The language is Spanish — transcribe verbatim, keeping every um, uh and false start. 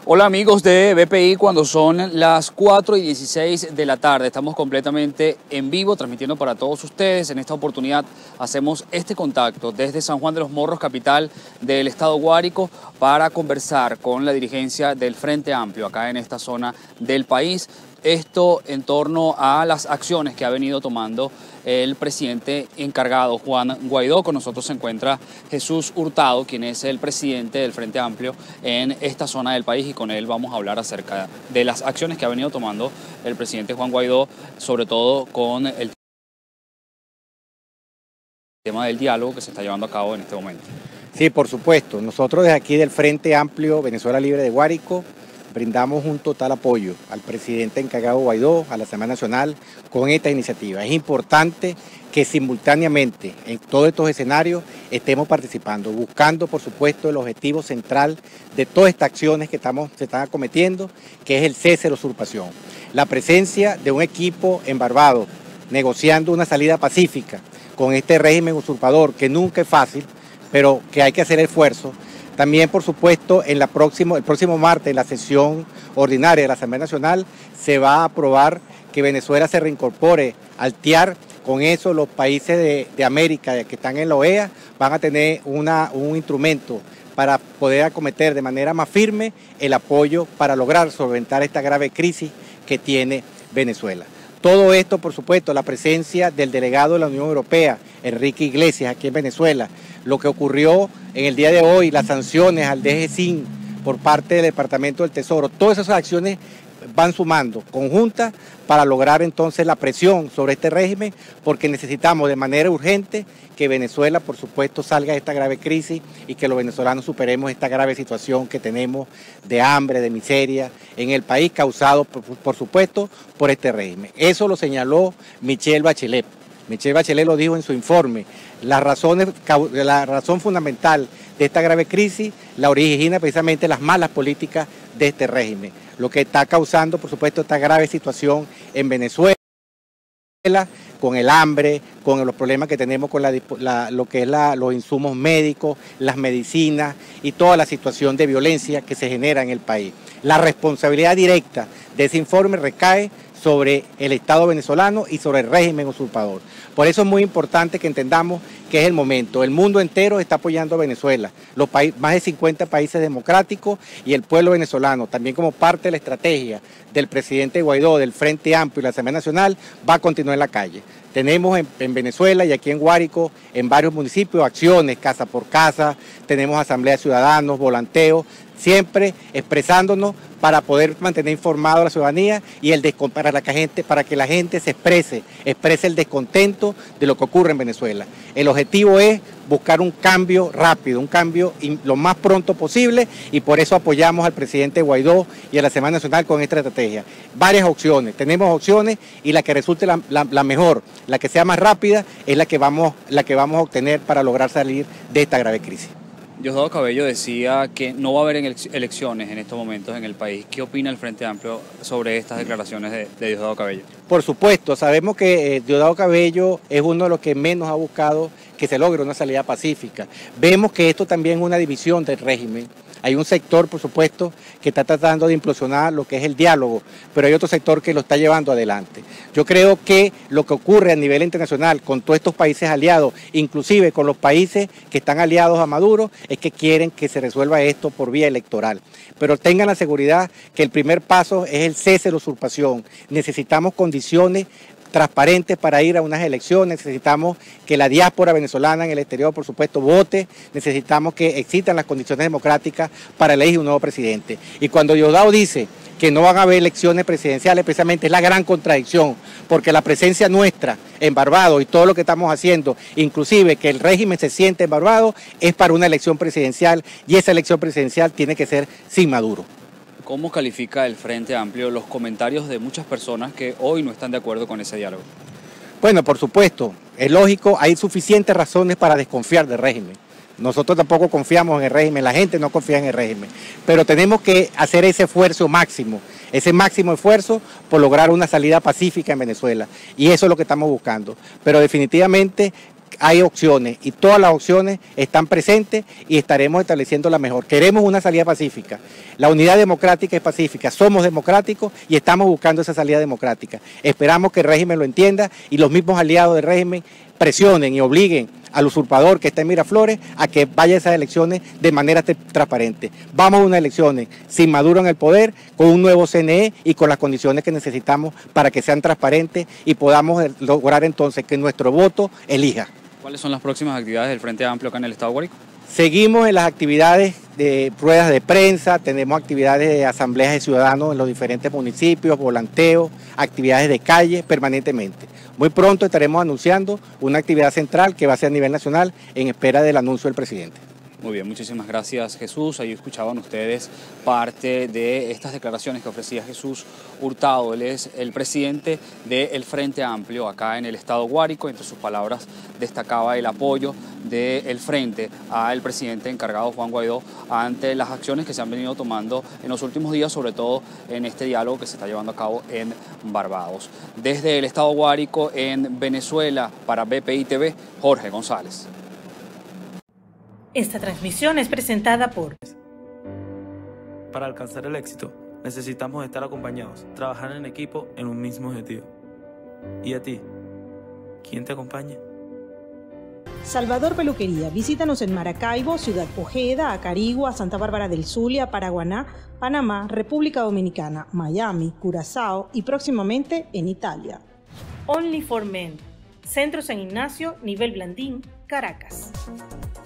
Hola amigos de B P I, cuando son las cuatro y dieciséis de la tarde, estamos completamente en vivo transmitiendo para todos ustedes. En esta oportunidad hacemos este contacto desde San Juan de los Morros, capital del estado Guárico, para conversar con la dirigencia del Frente Amplio acá en esta zona del país. Esto en torno a las acciones que ha venido tomando el presidente encargado, Juan Guaidó. Con nosotros se encuentra Jesús Hurtado, quien es el presidente del Frente Amplio en esta zona del país, y con él vamos a hablar acerca de las acciones que ha venido tomando el presidente Juan Guaidó, sobre todo con el tema del diálogo que se está llevando a cabo en este momento. Sí, por supuesto. Nosotros desde aquí del Frente Amplio Venezuela Libre de Guárico brindamos un total apoyo al presidente encargado Guaidó, a la Asamblea Nacional, con esta iniciativa. Es importante que simultáneamente en todos estos escenarios estemos participando, buscando por supuesto el objetivo central de todas estas acciones que estamos, se están acometiendo, que es el cese de la usurpación. La presencia de un equipo en Barbados negociando una salida pacífica con este régimen usurpador, que nunca es fácil, pero que hay que hacer esfuerzo. También, por supuesto, en la próximo, el próximo martes, en la sesión ordinaria de la Asamblea Nacional, se va a aprobar que Venezuela se reincorpore al T I A R. Con eso, los países de, de América que están en la O E A van a tener una, un instrumento para poder acometer de manera más firme el apoyo para lograr solventar esta grave crisis que tiene Venezuela. Todo esto, por supuesto, la presencia del delegado de la Unión Europea, Enrique Iglesias, aquí en Venezuela, lo que ocurrió en el día de hoy, las sanciones al D G C I N por parte del Departamento del Tesoro, todas esas acciones van sumando conjuntas para lograr entonces la presión sobre este régimen, porque necesitamos de manera urgente que Venezuela, por supuesto, salga de esta grave crisis y que los venezolanos superemos esta grave situación que tenemos de hambre, de miseria en el país, causado, por, por supuesto, por este régimen. Eso lo señaló Michelle Bachelet. Michelle Bachelet lo dijo en su informe. Las razones, la razón fundamental de esta grave crisis la origina precisamente las malas políticas de este régimen, lo que está causando, por supuesto, esta grave situación en Venezuela, con el hambre, con los problemas que tenemos con la, la, lo que es la, los insumos médicos, las medicinas y toda la situación de violencia que se genera en el país. La responsabilidad directa de ese informe recae sobre el Estado venezolano y sobre el régimen usurpador. Por eso es muy importante que entendamos que es el momento. El mundo entero está apoyando a Venezuela, los países, más de cincuenta países democráticos y el pueblo venezolano, también como parte de la estrategia del presidente Guaidó, del Frente Amplio y la Asamblea Nacional, va a continuar en la calle. Tenemos en, en Venezuela y aquí en Guárico, en varios municipios, acciones casa por casa, tenemos asamblea de ciudadanos, volanteos, siempre expresándonos para poder mantener informado a la ciudadanía y el para, la gente, para que la gente se exprese, exprese el descontento de lo que ocurre en Venezuela. El objetivo es buscar un cambio rápido, un cambio lo más pronto posible, y por eso apoyamos al presidente Guaidó y a la Asamblea Nacional con esta estrategia. Varias opciones, tenemos opciones y la que resulte la, la, la mejor, la que sea más rápida, es la que, vamos, la que vamos a obtener para lograr salir de esta grave crisis. Diosdado Cabello decía que no va a haber elecciones en estos momentos en el país. ¿Qué opina el Frente Amplio sobre estas declaraciones de, de Diosdado Cabello? Por supuesto, sabemos que eh, Diosdado Cabello es uno de los que menos ha buscado que se logre una salida pacífica. Vemos que esto también es una división del régimen. Hay un sector, por supuesto, que está tratando de implosionar lo que es el diálogo, pero hay otro sector que lo está llevando adelante. Yo creo que lo que ocurre a nivel internacional con todos estos países aliados, inclusive con los países que están aliados a Maduro, es que quieren que se resuelva esto por vía electoral. Pero tengan la seguridad que el primer paso es el cese de la usurpación. Necesitamos condiciones transparentes para ir a unas elecciones, necesitamos que la diáspora venezolana en el exterior, por supuesto, vote, necesitamos que existan las condiciones democráticas para elegir un nuevo presidente. Y cuando Diosdado dice que no van a haber elecciones presidenciales, precisamente es la gran contradicción, porque la presencia nuestra en Barbados y todo lo que estamos haciendo, inclusive que el régimen se siente en Barbados, es para una elección presidencial, y esa elección presidencial tiene que ser sin Maduro. ¿Cómo califica el Frente Amplio los comentarios de muchas personas que hoy no están de acuerdo con ese diálogo? Bueno, por supuesto, es lógico, hay suficientes razones para desconfiar del régimen. Nosotros tampoco confiamos en el régimen, la gente no confía en el régimen, pero tenemos que hacer ese esfuerzo máximo, ese máximo esfuerzo por lograr una salida pacífica en Venezuela, y eso es lo que estamos buscando. Pero definitivamente hay opciones y todas las opciones están presentes y estaremos estableciendo la mejor. Queremos una salida pacífica. La unidad democrática es pacífica, somos democráticos y estamos buscando esa salida democrática. Esperamos que el régimen lo entienda y los mismos aliados del régimen presionen y obliguen al usurpador que está en Miraflores a que vaya a esas elecciones de manera transparente. Vamos a unas elecciones sin Maduro en el poder, con un nuevo C N E y con las condiciones que necesitamos para que sean transparentes y podamos lograr entonces que nuestro voto elija. ¿Cuáles son las próximas actividades del Frente Amplio acá en el estado de Guárico? Seguimos en las actividades de ruedas de prensa, tenemos actividades de asambleas de ciudadanos en los diferentes municipios, volanteos, actividades de calle permanentemente. Muy pronto estaremos anunciando una actividad central que va a ser a nivel nacional en espera del anuncio del presidente. Muy bien, muchísimas gracias, Jesús. Ahí escuchaban ustedes parte de estas declaraciones que ofrecía Jesús Hurtado. Él es el presidente del Frente Amplio acá en el estado Guárico. Entre sus palabras destacaba el apoyo del Frente al presidente encargado Juan Guaidó ante las acciones que se han venido tomando en los últimos días, sobre todo en este diálogo que se está llevando a cabo en Barbados. Desde el estado Guárico en Venezuela, para B P I T V, Jorge González. Esta transmisión es presentada por... Para alcanzar el éxito, necesitamos estar acompañados, trabajar en equipo en un mismo objetivo. ¿Y a ti? ¿Quién te acompaña? Salvador Peluquería. Visítanos en Maracaibo, Ciudad Ojeda, Acarigua, Santa Bárbara del Zulia, Paraguaná, Panamá, República Dominicana, Miami, Curazao y próximamente en Italia. Only for Men. Centro San Ignacio, Nivel Blandín, Caracas.